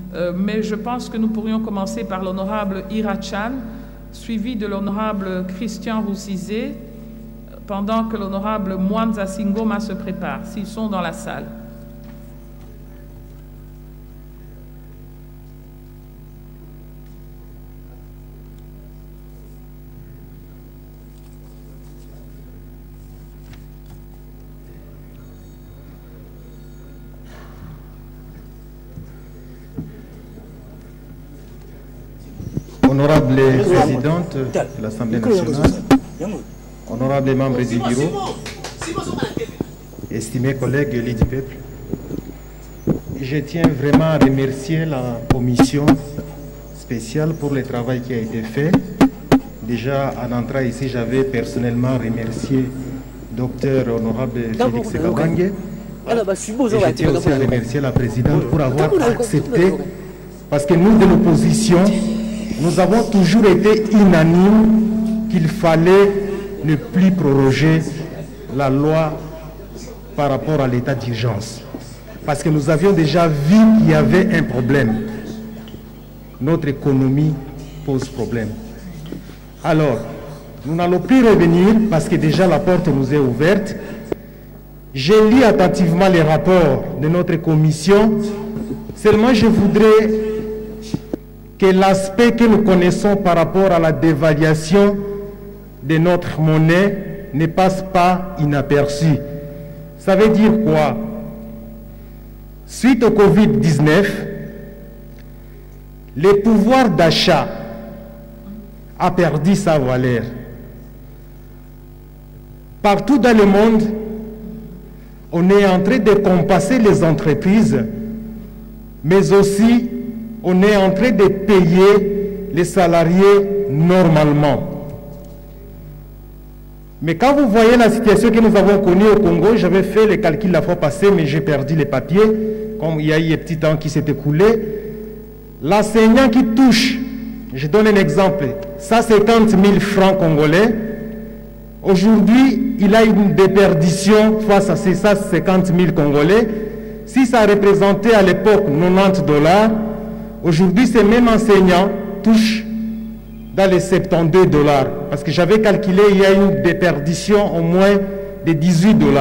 mais je pense que nous pourrions commencer par l'honorable Ira Chan, suivi de l'honorable Christian Roussizé, pendant que l'honorable Mwanza Singoma se prépare, s'ils sont dans la salle. Honorable présidente de l'Assemblée nationale, honorables membres du bureau, estimés collègues élus du peuple, je tiens vraiment à remercier la commission spéciale pour le travail qui a été fait. Déjà, en entrant ici, j'avais personnellement remercié Dr Honorable Félix Kabange. Et je tiens aussi à remercier la présidente pour avoir accepté, parce que nous, de l'opposition, nous avons toujours été unanimes qu'il fallait ne plus proroger la loi par rapport à l'état d'urgence. Parce que nous avions déjà vu qu'il y avait un problème. Notre économie pose problème. Alors, nous n'allons plus revenir parce que déjà la porte nous est ouverte. J'ai lu attentivement les rapports de notre commission. Seulement, je voudrais que l'aspect que nous connaissons par rapport à la dévaluation de notre monnaie ne passe pas inaperçu. Ça veut dire quoi? Suite au Covid-19, le pouvoir d'achat a perdu sa valeur. Partout dans le monde, on est en train de compenser les entreprises, mais aussi on est en train de payer les salariés normalement. Mais quand vous voyez la situation que nous avons connue au Congo, j'avais fait les calculs la fois passée, mais j'ai perdu les papiers, comme il y a eu un petit temps qui s'est écoulé. L'enseignant qui touche, je donne un exemple, 150 000 francs congolais, aujourd'hui, il a une déperdition face à ces 150 000 congolais. Si ça représentait à l'époque 90 $, aujourd'hui, ces mêmes enseignants touchent dans les 72 $. Parce que j'avais calculé, il y a une déperdition au moins de 18 $.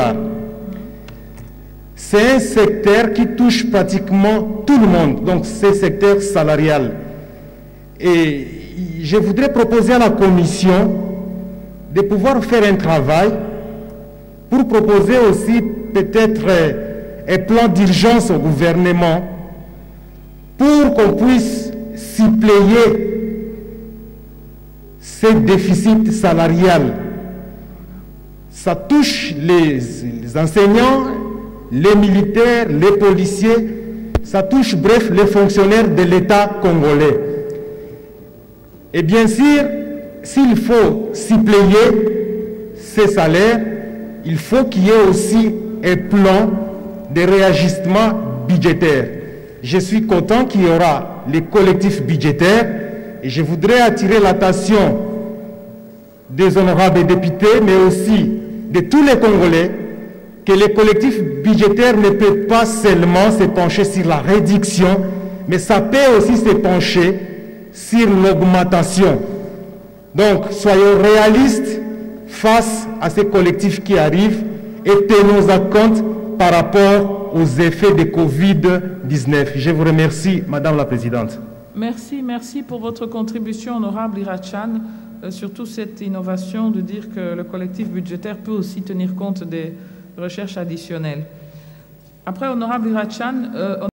C'est un secteur qui touche pratiquement tout le monde, donc c'est secteur salarial. Et je voudrais proposer à la commission de pouvoir faire un travail pour proposer aussi peut-être un plan d'urgence au gouvernement pour qu'on puisse suppléer ces déficits salariales. Ça touche les enseignants, les militaires, les policiers, ça touche, bref, les fonctionnaires de l'État congolais. Et bien sûr, s'il faut suppléer ces salaires, il faut qu'il y ait aussi un plan de réajustement budgétaire. Je suis content qu'il y aura les collectifs budgétaires et je voudrais attirer l'attention des honorables députés, mais aussi de tous les Congolais, que les collectifs budgétaires ne peuvent pas seulement se pencher sur la réduction, mais ça peut aussi se pencher sur l'augmentation. Donc, soyons réalistes face à ces collectifs qui arrivent et tenons à compte par rapport aux effets de Covid-19. Je vous remercie, Madame la Présidente. Merci pour votre contribution, honorable Ira Chan, surtout cette innovation de dire que le collectif budgétaire peut aussi tenir compte des recherches additionnelles. Après, honorable Ira Chan,